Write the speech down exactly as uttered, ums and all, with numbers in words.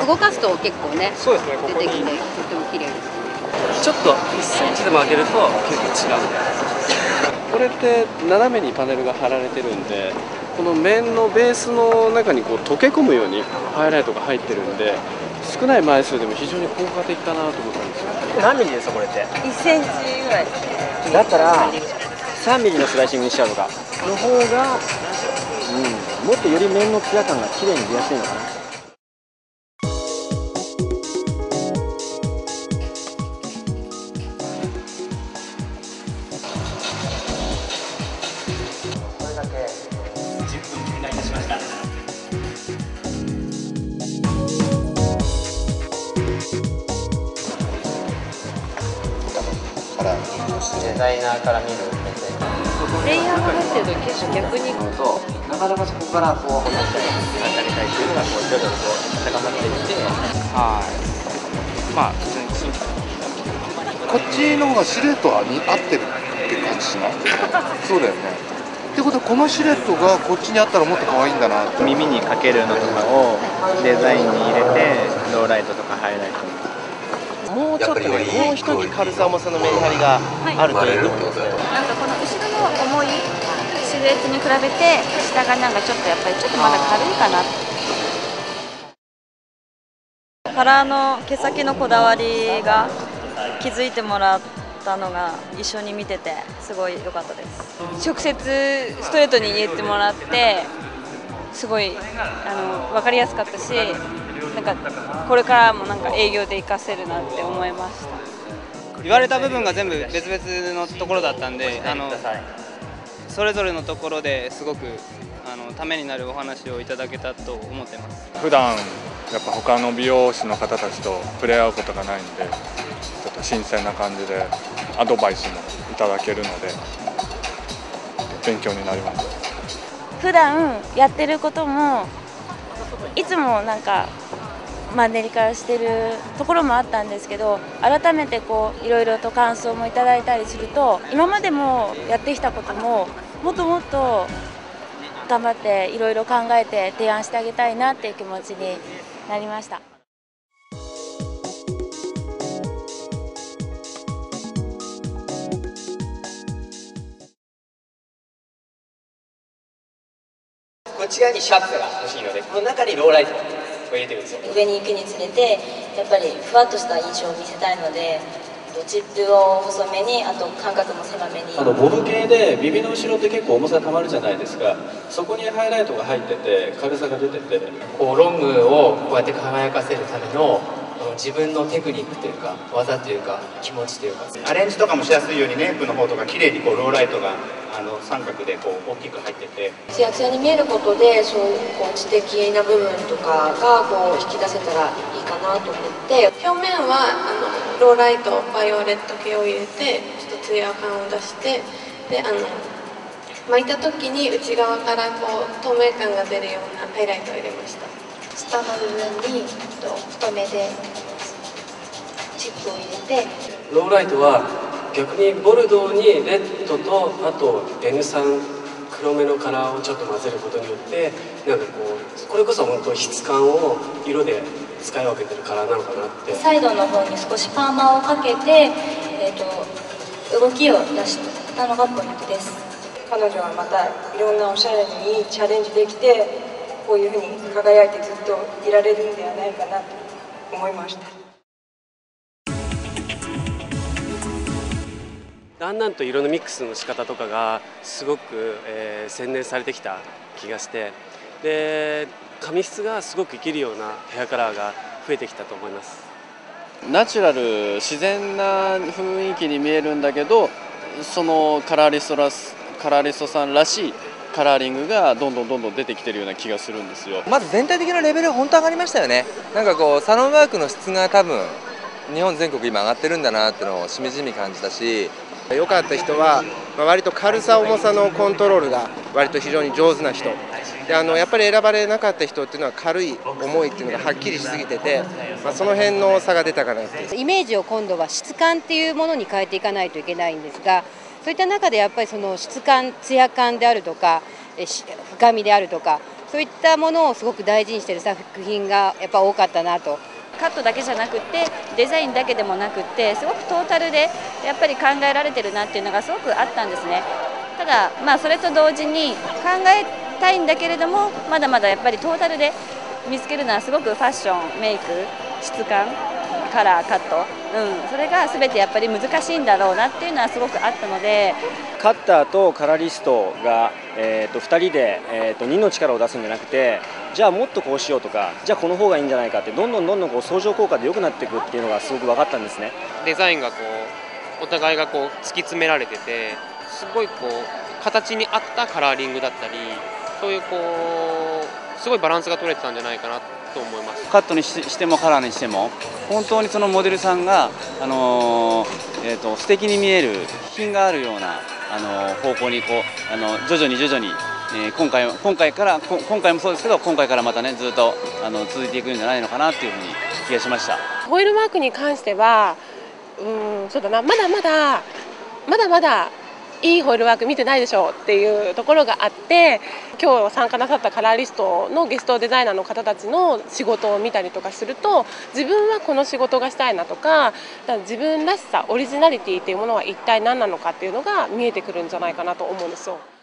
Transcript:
動かすと結構ね、 そうですね、ここに出てきてとても綺麗です。 ちょっといっセンチでも上げると結構違う。これって斜めにパネルが貼られてるんで、この面のベースの中にこう溶け込むようにハイライトが入ってるんで、少ない枚数でも非常に効果的かなと思ったんですよ。何ミリですかこれって？ いっセンチぐらいですね。 だったらさんミリのスライシングにしちゃうのかの方が、うん、もっとより面のツヤ感が綺麗に出やすいのかな。これだけじゅっぷん経過いたしました。デザイナーから見る目線。 レイヤーが入ってると結構逆になかなかそこからこう離れたり離れたいっていうのがこう徐々にこう高まっていって、はい。まあ普通にシンプル。 こっちの方がシルエットに合ってるって感じしない？そうだよね。ってことはこのシルエットがこっちにあったらもっと可愛いんだなって。 耳にかけるのとかをデザインに入れてローライトとかハイライト。 もうちょっとね、もう一つ軽さ重さのメリハリがあるということですね。 なんかこの後ろの重いシルエットに比べて下がなんかちょっとやっぱりちょっとまだ軽いかな。カラーの毛先のこだわりが気づいてもらったのが一緒に見ててすごい良かったです。直接ストレートに言ってもらってすごいあの分かりやすかったし、なんかこれからもなんか営業で活かせるなって思いました。 言われた部分が全部別々のところだったんで、あのそれぞれのところですごくあのためになるお話をいただけたと思ってます。 普段やっぱ他の美容師の方たちと触れ合うことがないんで、ちょっと新鮮な感じでアドバイスもいただけるので勉強になります。 普段やってることもいつもなんかマンネリ化してるところもあったんですけど、改めてこういろいろと感想もいただいたりすると、今までもやってきたことももっともっと頑張っていろいろ考えて提案してあげたいなっていう気持ちになりました。 こっち側にシャープが欲しいので、この中にローライトを入れてるんですよ。 上に行くにつれてやっぱりふわっとした印象を見せたいので、チップを細めに、あと間隔も狭めに。 あのボブ系で耳の後ろって結構重さたまるじゃないですか。そこにハイライトが入ってて軽さが出てて、こうロングをこうやって輝かせるための自分のテクニックというか技というか気持ちというか、 アレンジとかもしやすいようにネープの方とか綺麗にこうローライトがあの三角でこう大きく入ってて、 ツヤツヤに見えることでそういうこう知的な部分とかがこう引き出せたらいいかなと思って、 表面はあのローライトバイオレット系を入れてちょっとツヤ感を出して、であの巻いた時に内側からこう透明感が出るようなハイライトを入れました。 下の部分に太めでチップを入れて、 ローライトは逆にボルドーにレッドとあと エヌスリー 黒めのカラーをちょっと混ぜることによって、なんかこうこれこそ本当質感を色で使い分けてるカラーなのかなって。 サイドの方に少しパーマをかけて、えー、と動きを出したのがポイントです。 彼女はまたいろんなおしゃれにチャレンジできて、こういうふうに輝いてずっといられるんではないかなと思いました。 だんだんと色のミックスの仕方とかがすごく、えー、洗練されてきた気がして、で髪質がすごく生きるようなヘアカラーが増えてきたと思います。ナチュラル自然な雰囲気に見えるんだけど、そのカラーリストラスカラーリストさんらしいカラーリングがどんどんどんどん出てきてるような気がするんですよ。 まず全体的なレベルが本当上がりましたよね。なんかこうサロンワークの質が多分日本全国今上がってるんだなっていうのをしみじみ感じたし、 良かった人は、まあ、割と軽さ重さのコントロールが割と非常に上手な人で、あのやっぱり選ばれなかった人っていうのは軽い重いっていうのがはっきりしすぎてて、まあ、その辺の差が出たかなっていう。 イメージを今度は質感っていうものに変えていかないといけないんですが、そういった中でやっぱりその質感、ツヤ感であるとか深みであるとか、 そういったものをすごく大事にしている作品がやっぱ多かったなと。 カットだけじゃなくってデザインだけでもなくってすごくトータルでやっぱり考えられてるなっていうのがすごくあったんですね。ただまあそれと同時に考えたいんだけれどもまだまだやっぱりトータルで見つけるのはすごくファッション、メイク、質感、カラー、カット、うん、それが全てやっぱり難しいんだろうなっていうのはすごくあったので、 カッターとカラリストが、えー、とふたりで、えー、とにの力を出すんじゃなくて、じゃあもっとこうしようとか、じゃあこの方がいいんじゃないかってどんどんどんどんこう相乗効果で良くなっていくっていうのがすごく分かったんですね。 デザインがこうお互いがこう突き詰められてて、すごいこう形に合ったカラーリングだったり、そういうこうすごいバランスが取れてたんじゃないかなと思います。 カットにしてもカラーにしても本当にそのモデルさんが、あのーえー、と素敵に見える品があるような、あのー方向にこうあの徐々に徐々に、えー、今回今回から今回もそうですけど今回からまたねずっとあの続いていくんじゃないのかなっていうふうに気がしました。 ホイールマークに関しては、うん、そうだな、まだまだまだまだいいホイールワーク見てないでしょうっていうところがあって、今日参加なさったカラーリストのゲストデザイナーの方たちの仕事を見たりとかすると、自分はこの仕事がしたいなとか、自分らしさ、オリジナリティっていうものは一体何なのかっていうのが見えてくるんじゃないかなと思うんですよ。